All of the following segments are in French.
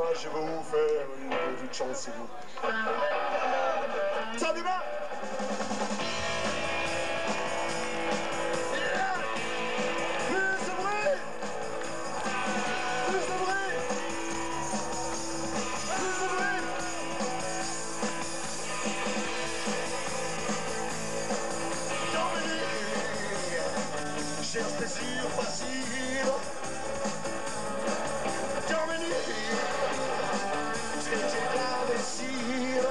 Je vais vous faire une petite chanson. Ça démarre. Plus de bruit. Plus de bruit. Plus de bruit. Dans mes nuits, cherche plaisir facile. Dans mes nuits, j'ai l'imbécile.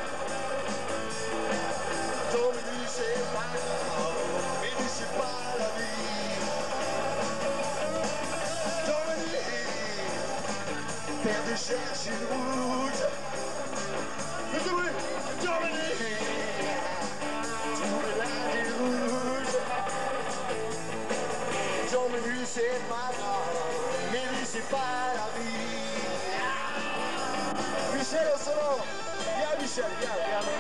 Dans mes nuits, c'est pas grave, mes nuits, c'est pas la vie. Dans mes nuits, père de cherche une route. Mais oui, dans mes nuits, trouver la déroute. Dans mes nuits, c'est pas grave, mes nuits, c'est pas la vie. Michel au solo. Viens Michel, viens.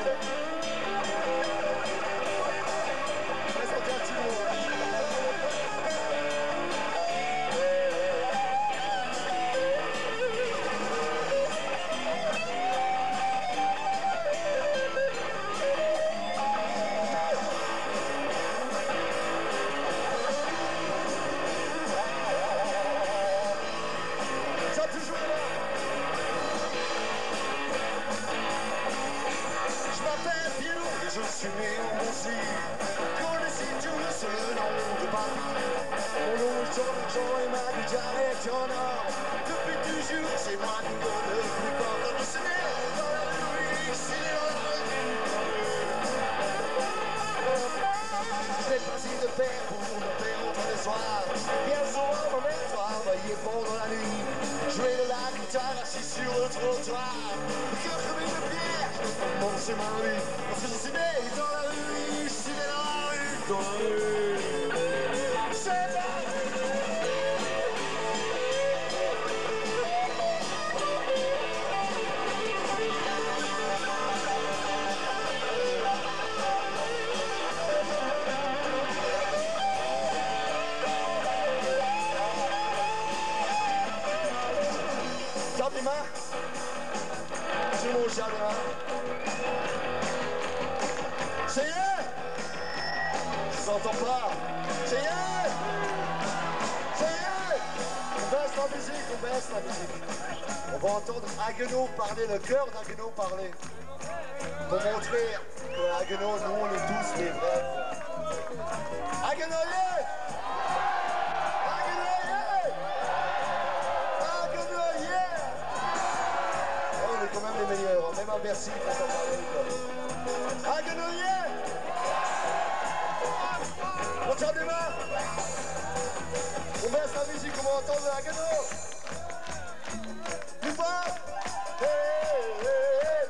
Laisse monter un petit mot. Ça toujours là. Je m'appelle Pierrot et je suis né en Moncy. Connaissez tous le nom de Paris. Mon nom est Jean et ma guitare est en or. Depuis toujours, c'est moi qui donne le plus fort. Dans le cinéma, dans la rue, c'est dans la rue. Je n'ai pas si de père pour mon père entre les soirs. Bien souvent, mon mère travaillait pendant la nuit. Jouer de la guitare assis sur le trottoir. Le cœur comme une pierre, mon c'est ma vie. Parce que je suis né dans la rue, je suis né dans la rue, dans la rue. C'est la Tape les mains sur mon jardin. Ça y est. Je vous entends pas. Ça y est. Ça y est. On baisse la musique, On va entendre Haguenau parler, le cœur d'Haguenau parler. Pour montrer que Haguenau, nous on est tous les vrais. Haguenau, yeah. On est quand même les meilleurs, même à Bercy, on s'en parle. Haguenau, yeah. On tient des mains. On baisse la musique, on va entendre Haguenau. Plus fort. Hey, hey, hey.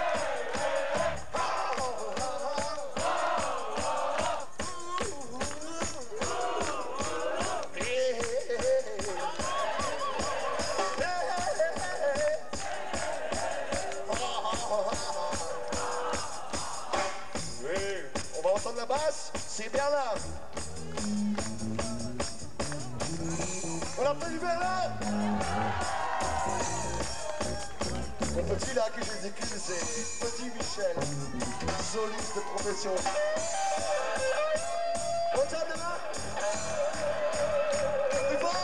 On va entendre la basse, c'est Bernard. On appelle du Bernard. Mon petit là que je les écris, c'est Petit Michel, soliste de profession. On tient des mains. Plus fort.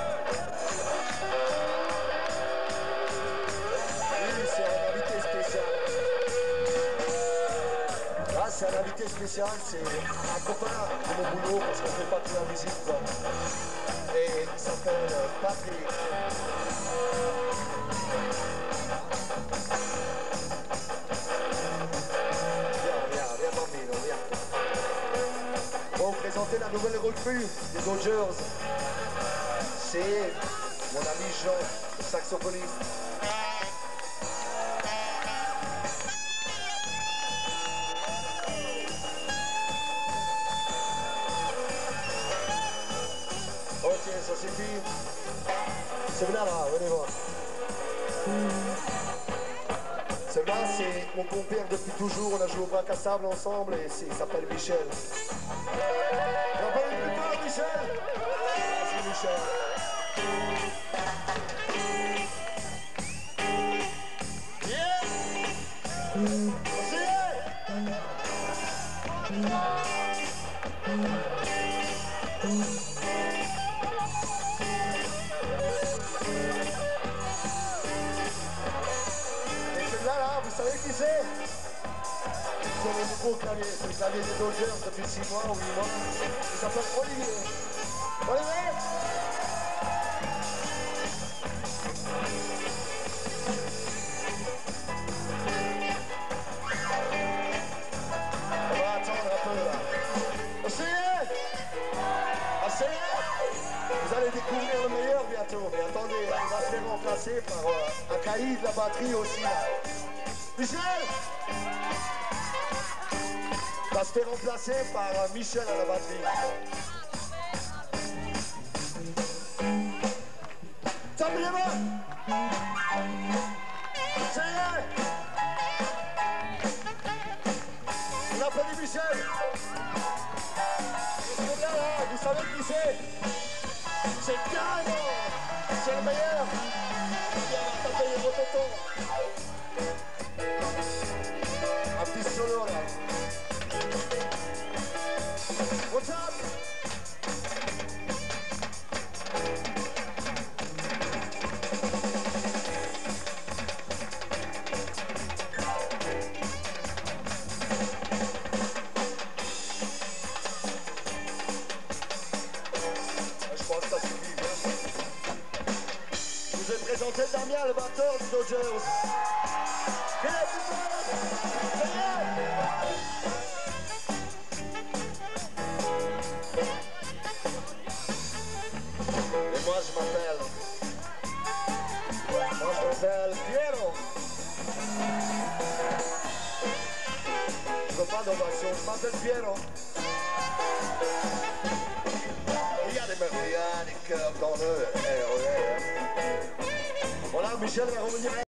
Oui, c'est un invité spécial. Là, c'est un invité spécial, c'est un copain de mon boulot, parce qu'on fait pas que la musique, quoi. Et il s'appelle Patrick. Viens, bambino, viens. On va vous présenter la nouvelle recrue des Dodgers. C'est mon ami Jean, le saxophoniste. Ok, ça suffit. C'est là, venez voir. Celui-là, c'est mon compère depuis toujours. On a joué au bac à sable ensemble et il s'appelle Michel. On va parler plus tard, Michel. Merci, Michel. Là, vous savez qui c'est? C'est le nouveau clavier, c'est le clavier des Dodgers depuis 6 mois ou 8 mois. Il s'appelle Olivier. Olivier! On va attendre un peu là. Essayez! Essayez! Vous allez découvrir le meilleur bientôt. Mais attendez, il va se faire remplacer par un caïd de la batterie aussi là. Michel! Il va se faire remplacer par Michel à la batterie. Tendez les mains! Ça y est! On applaudit Michel! C'est bien là, vous savez qui c'est? C'est Piano! C'est le meilleur! Bien, tapez les rototons! Un petit solo là! What's up? Je crois que ça suffit bien. Je vous ai présenté Damien, le batteur du Dodgers. Viens, putain! Et moi je m'appelle Piero. Je veux pas d'ovation, je m'appelle Piero. Il y a des cœurs dans le RER. Voilà, Michel va revenir.